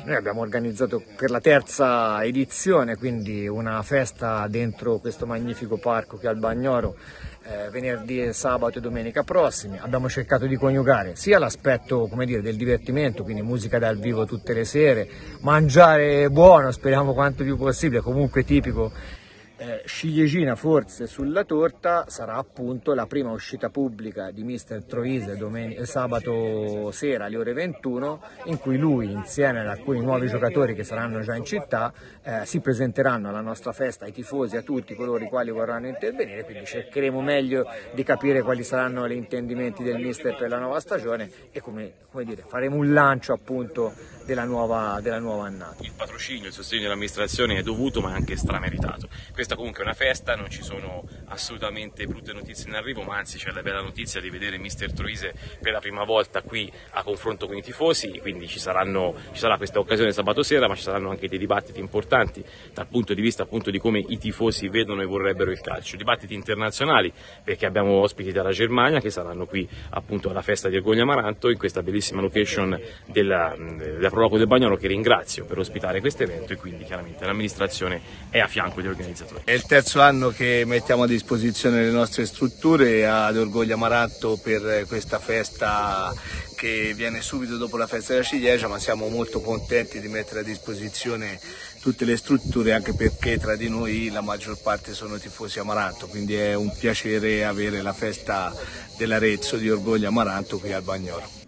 Noi abbiamo organizzato per la terza edizione, quindi una festa dentro questo magnifico parco che è al Bagnoro, venerdì, sabato e domenica prossimi. Abbiamo cercato di coniugare sia l'aspetto, come dire, del divertimento, quindi musica dal vivo tutte le sere, mangiare buono, speriamo quanto più possibile, comunque tipico. Ciliegina forse sulla torta sarà appunto la prima uscita pubblica di Mister Troise sabato sera alle ore 21, in cui lui insieme ad alcuni nuovi giocatori che saranno già in città si presenteranno alla nostra festa, ai tifosi, a tutti coloro i quali vorranno intervenire, quindi cercheremo meglio di capire quali saranno gli intendimenti del Mister per la nuova stagione e come dire, faremo un lancio appunto della nuova annata. Il patrocinio, il sostegno dell'amministrazione è dovuto ma anche strameritato. Questa comunque è una festa, non ci sono assolutamente brutte notizie in arrivo, ma anzi c'è la bella notizia di vedere Mister Troise per la prima volta qui a confronto con i tifosi, quindi ci sarà questa occasione sabato sera, ma ci saranno anche dei dibattiti importanti dal punto di vista appunto di come i tifosi vedono e vorrebbero il calcio, dibattiti internazionali perché abbiamo ospiti dalla Germania che saranno qui appunto alla festa di Orgoglio Amaranto in questa bellissima location della Proloco del Bagnolo, che ringrazio per ospitare questo evento, e quindi chiaramente l'amministrazione è a fianco degli organizzatori. È il terzo anno che mettiamo a disposizione le nostre strutture ad Orgoglio Amaranto per questa festa che viene subito dopo la festa della ciliegia, ma siamo molto contenti di mettere a disposizione tutte le strutture, anche perché tra di noi la maggior parte sono tifosi Amaranto, quindi è un piacere avere la festa dell'Arezzo di Orgoglio Amaranto qui al Bagnolo.